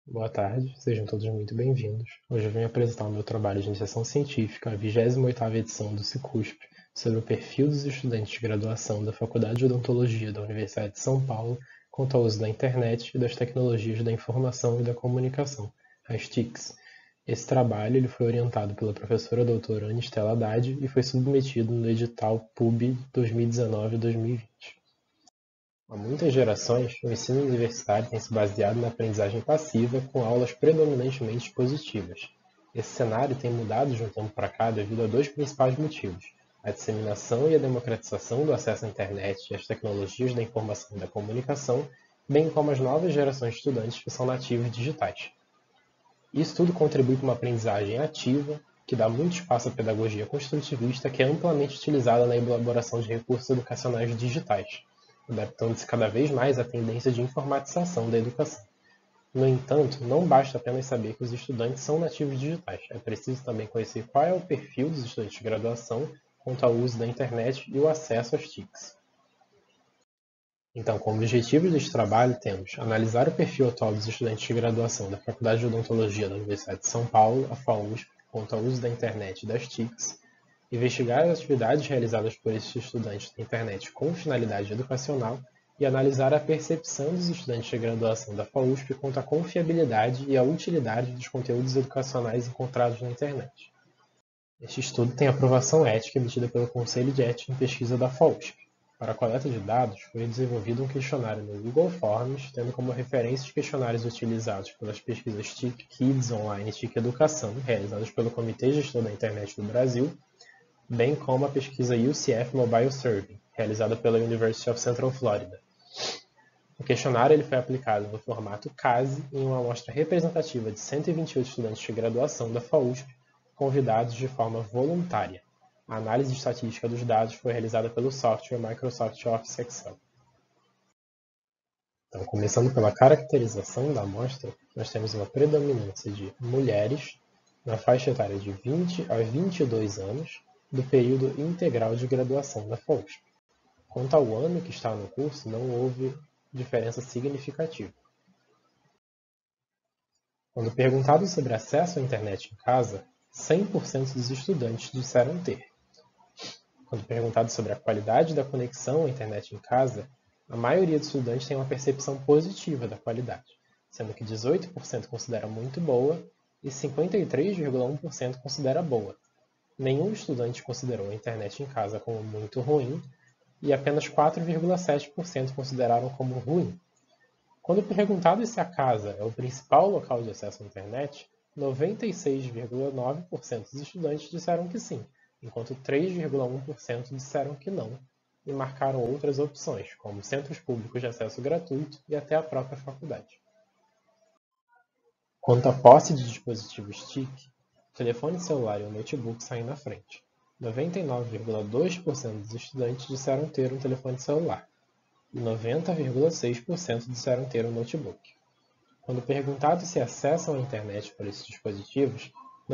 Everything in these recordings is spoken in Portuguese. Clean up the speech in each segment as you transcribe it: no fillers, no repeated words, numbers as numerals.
Boa tarde, sejam todos muito bem-vindos. Hoje eu venho apresentar o meu trabalho de iniciação científica, a 28ª edição do Cicusp, sobre o perfil dos estudantes de graduação da Faculdade de Odontologia da Universidade de São Paulo quanto ao uso da internet e das tecnologias da informação e da comunicação, as TICs. Esse trabalho ele foi orientado pela professora doutora Ana Estela Haddad e foi submetido no edital PUB 2019-2020. Há muitas gerações, o ensino universitário tem se baseado na aprendizagem passiva, com aulas predominantemente expositivas. Esse cenário tem mudado de um tempo para cá devido a dois principais motivos: a disseminação e a democratização do acesso à internet e às tecnologias da informação e da comunicação, bem como as novas gerações de estudantes que são nativos digitais. Isso tudo contribui para uma aprendizagem ativa, que dá muito espaço à pedagogia construtivista, que é amplamente utilizada na elaboração de recursos educacionais digitais, adaptando-se cada vez mais à tendência de informatização da educação. No entanto, não basta apenas saber que os estudantes são nativos digitais, é preciso também conhecer qual é o perfil dos estudantes de graduação quanto ao uso da internet e o acesso às TICs. Então, como objetivos deste trabalho, temos analisar o perfil atual dos estudantes de graduação da Faculdade de Odontologia da Universidade de São Paulo, a FAUSP, quanto ao uso da internet e das TICs, investigar as atividades realizadas por esses estudantes na internet com finalidade educacional e analisar a percepção dos estudantes de graduação da FAUSP quanto à confiabilidade e à utilidade dos conteúdos educacionais encontrados na internet. Este estudo tem aprovação ética emitida pelo Conselho de Ética em Pesquisa da FAUSP. Para a coleta de dados, foi desenvolvido um questionário no Google Forms, tendo como referência os questionários utilizados pelas pesquisas TIC Kids Online e TIC Educação, realizadas pelo Comitê Gestor da Internet do Brasil, bem como a pesquisa UCF Mobile Survey, realizada pela University of Central Florida. O questionário ele foi aplicado no formato CASE em uma amostra representativa de 128 estudantes de graduação da FAUSP, convidados de forma voluntária. A análise estatística dos dados foi realizada pelo software Microsoft Office Excel. Então, começando pela caracterização da amostra, nós temos uma predominância de mulheres na faixa etária de 20 a 22 anos, do período integral de graduação da FAUSP. Quanto ao ano que está no curso, não houve diferença significativa. Quando perguntado sobre acesso à internet em casa, 100% dos estudantes disseram ter. Quando perguntado sobre a qualidade da conexão à internet em casa, a maioria dos estudantes tem uma percepção positiva da qualidade, sendo que 18% considera muito boa e 53,1% considera boa. Nenhum estudante considerou a internet em casa como muito ruim e apenas 4,7% consideraram como ruim. Quando perguntado se a casa é o principal local de acesso à internet, 96,9% dos estudantes disseram que sim, enquanto 3,1% disseram que não, e marcaram outras opções, como centros públicos de acesso gratuito e até a própria faculdade. Quanto à posse de dispositivos TIC, o telefone celular e o notebook saem na frente. 99,2% dos estudantes disseram ter um telefone celular, e 90,6% disseram ter um notebook. Quando perguntado se acessam a internet por esses dispositivos,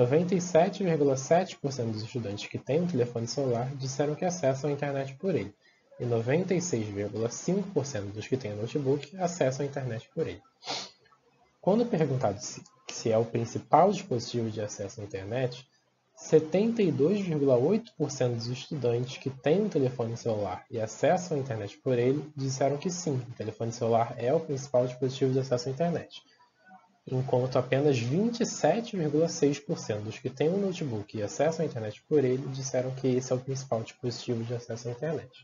97,7% dos estudantes que têm um telefone celular disseram que acessam a internet por ele, e 96,5% dos que têm um notebook acessam a internet por ele. Quando perguntado se é o principal dispositivo de acesso à internet, 72,8% dos estudantes que têm um telefone celular e acessam a internet por ele disseram que sim, o telefone celular é o principal dispositivo de acesso à internet, enquanto apenas 27,6% dos que têm um notebook e acessam a internet por ele disseram que esse é o principal dispositivo de acesso à internet.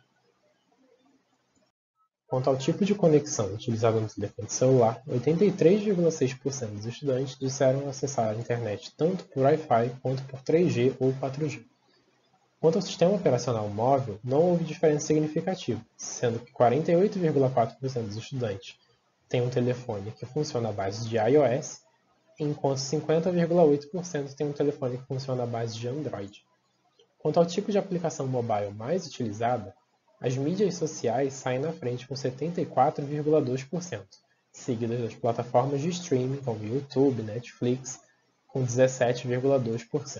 Quanto ao tipo de conexão utilizada no telefone celular, 83,6% dos estudantes disseram acessar a internet tanto por Wi-Fi quanto por 3G ou 4G. Quanto ao sistema operacional móvel, não houve diferença significativa, sendo que 48,4% dos estudantes têm um telefone que funciona à base de iOS, enquanto 50,8% têm um telefone que funciona à base de Android. Quanto ao tipo de aplicação mobile mais utilizada, as mídias sociais saem na frente com 74,2%, seguidas das plataformas de streaming como YouTube, Netflix, com 17,2%.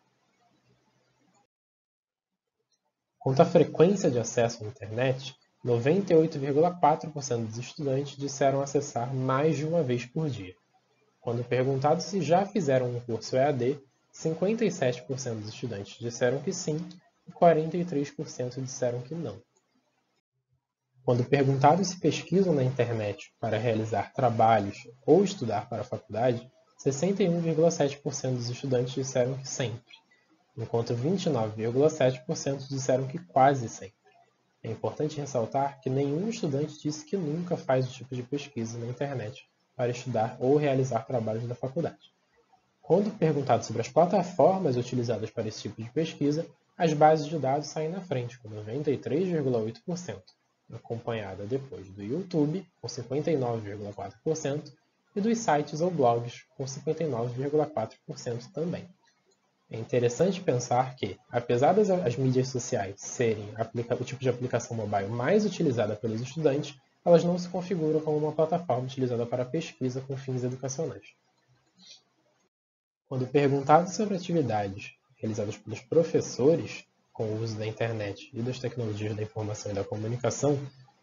Quanto à frequência de acesso à internet, 98,4% dos estudantes disseram acessar mais de uma vez por dia. Quando perguntado se já fizeram um curso EAD, 57% dos estudantes disseram que sim e 43% disseram que não. Quando perguntados se pesquisam na internet para realizar trabalhos ou estudar para a faculdade, 61,7% dos estudantes disseram que sempre, enquanto 29,7% disseram que quase sempre. É importante ressaltar que nenhum estudante disse que nunca faz o tipo de pesquisa na internet para estudar ou realizar trabalhos da faculdade. Quando perguntado sobre as plataformas utilizadas para esse tipo de pesquisa, as bases de dados saem na frente, com 93,8%, acompanhada depois do YouTube, com 59,4%, e dos sites ou blogs, com 59,4% também. É interessante pensar que, apesar das mídias sociais serem o tipo de aplicação mobile mais utilizada pelos estudantes, elas não se configuram como uma plataforma utilizada para pesquisa com fins educacionais. Quando perguntado sobre atividades realizadas pelos professores com o uso da internet e das tecnologias da informação e da comunicação,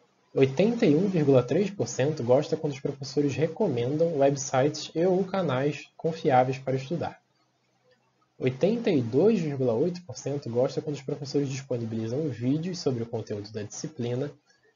81,3% gosta quando os professores recomendam websites e/ou canais confiáveis para estudar. 82,8% gosta quando os professores disponibilizam vídeos sobre o conteúdo da disciplina,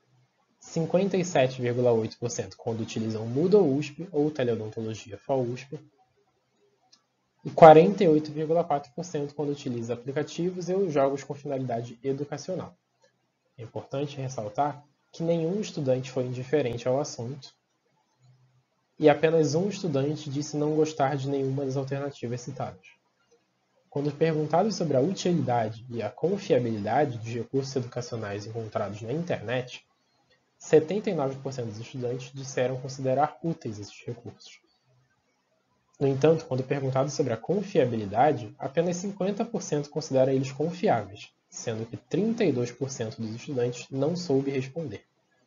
57,8% quando utilizam Moodle USP ou Teleodontologia FAUSP, e 48,4% quando utiliza aplicativos e jogos com finalidade educacional. É importante ressaltar que nenhum estudante foi indiferente ao assunto e apenas um estudante disse não gostar de nenhuma das alternativas citadas. Quando perguntados sobre a utilidade e a confiabilidade dos recursos educacionais encontrados na internet, 79% dos estudantes disseram considerar úteis esses recursos. No entanto, quando perguntados sobre a confiabilidade, apenas 50% considera eles confiáveis, sendo que 32% dos estudantes não soube responder.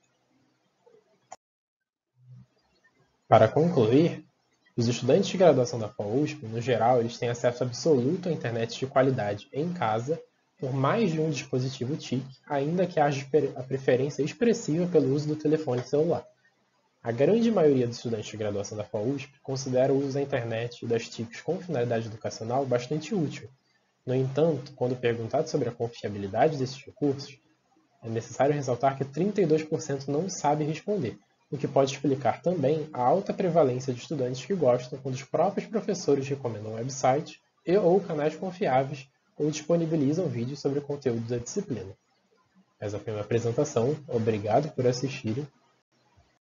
Para concluir, os estudantes de graduação da FAUSP, no geral, eles têm acesso absoluto à internet de qualidade em casa, por mais de um dispositivo TIC, ainda que haja a preferência expressiva pelo uso do telefone celular. A grande maioria dos estudantes de graduação da FAUSP considera o uso da internet e das TICs com finalidade educacional bastante útil. No entanto, quando perguntado sobre a confiabilidade desses recursos, é necessário ressaltar que 32% não sabe responder, o que pode explicar também a alta prevalência de estudantes que gostam quando os próprios professores recomendam websites e/ou canais confiáveis ou disponibilizam vídeos sobre o conteúdo da disciplina. Essa foi uma apresentação. Obrigado por assistirem